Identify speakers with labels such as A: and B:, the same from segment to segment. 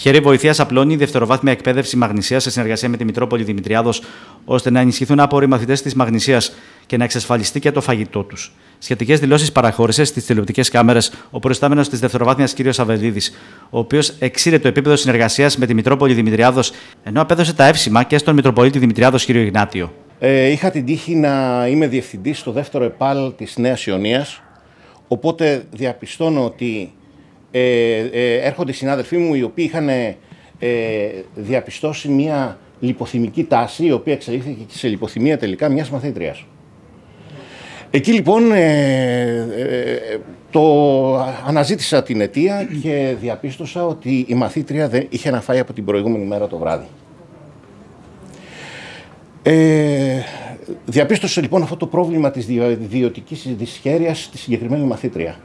A: Χέρι βοηθείας απλώνει η δευτεροβάθμια εκπαίδευση Μαγνησίας σε συνεργασία με τη Μητρόπολη Δημητριάδος, ώστε να ενισχυθούν άποροι μαθητές της Μαγνησίας και να εξασφαλιστεί και το φαγητό τους. Σχετικές δηλώσεις παραχώρησε στις τηλεοπτικές κάμερες ο προϊστάμενος της δευτεροβάθμιας κ. Σαββεδίδης, ο οποίος εξήρε το επίπεδο συνεργασίας με τη Μητρόπολη Δημητριάδος, ενώ απέδωσε τα εύσημα και στον Μητροπολίτη Δημητριάδος κ. Ιγνάτιο.
B: Είχα την τύχη να είμαι διευθυντής στο δεύτερο ΕΠΑΛ της Νέας Ιωνίας, οπότε διαπιστώνω ότι έρχονται οι συνάδελφοί μου οι οποίοι είχαν διαπιστώσει μια λιποθυμική τάση, η οποία εξελίχθηκε και σε λιποθυμία τελικά μιας μαθήτριας. Εκεί λοιπόν αναζήτησα την αιτία και διαπίστωσα ότι η μαθήτρια δεν είχε να φάει από την προηγούμενη μέρα το βράδυ. Διαπίστωσα λοιπόν αυτό το πρόβλημα της ιδιωτικής δυσχέρειας στη συγκεκριμένη μαθήτρια.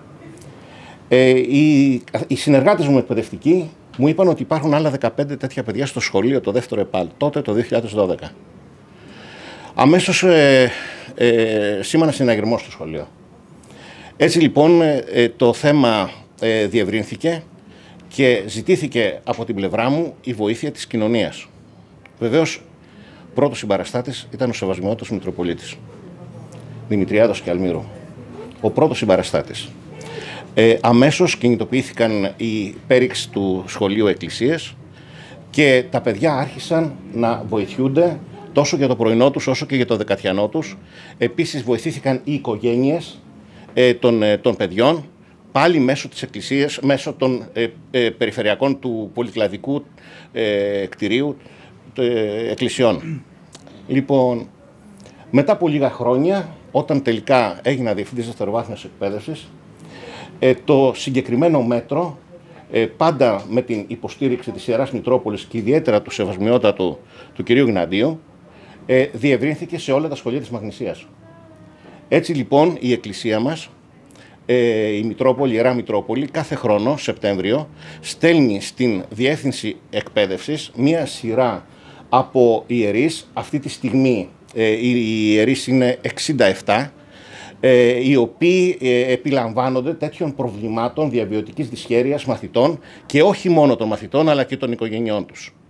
B: Οι συνεργάτες μου εκπαιδευτικοί μου είπαν ότι υπάρχουν άλλα 15 τέτοια παιδιά στο σχολείο, το δεύτερο ΕΠΑΛ, τότε το 2012. Αμέσως σήμανα συναγερμό στο σχολείο. Έτσι λοιπόν το θέμα διευρύνθηκε και ζητήθηκε από την πλευρά μου η βοήθεια της κοινωνίας. Βεβαίως, πρώτος συμπαραστάτης ήταν ο Σεβασμιότατος Μητροπολίτης Δημητριάδος και Αλμύρου. Ο πρώτος συμπαραστάτης. Αμέσως κινητοποιήθηκαν οι πέριξ του σχολείου εκκλησίες και τα παιδιά άρχισαν να βοηθιούνται τόσο για το πρωινό τους όσο και για το δεκατιανό τους. Επίσης βοηθήθηκαν οι οικογένειες των παιδιών, πάλι μέσω της εκκλησίας, μέσω των περιφερειακών του πολυκλαδικού κτηρίου εκκλησιών. Λοιπόν, μετά από λίγα χρόνια, όταν τελικά έγινα διευθυντής δευτεροβάθμιας εκπαίδευσης, το συγκεκριμένο μέτρο, πάντα με την υποστήριξη της Ιεράς Μητρόπολης και ιδιαίτερα του Σεβασμιότατου του κυρίου Γναντίου, διευρύνθηκε σε όλα τα σχολεία της Μαγνησίας. Έτσι λοιπόν η εκκλησία μας, η Μητρόπολη, η Ιερά Μητρόπολη, κάθε χρόνο, Σεπτέμβριο, στέλνει στην Διεύθυνση Εκπαίδευσης μία σειρά από ιερείς. Αυτή τη στιγμή οι ιερείς είναι 67, οι οποίοι επιλαμβάνονται τέτοιων προβλημάτων διαβιωτικής δυσχέρειας μαθητών και όχι μόνο των μαθητών αλλά και των οικογενειών τους.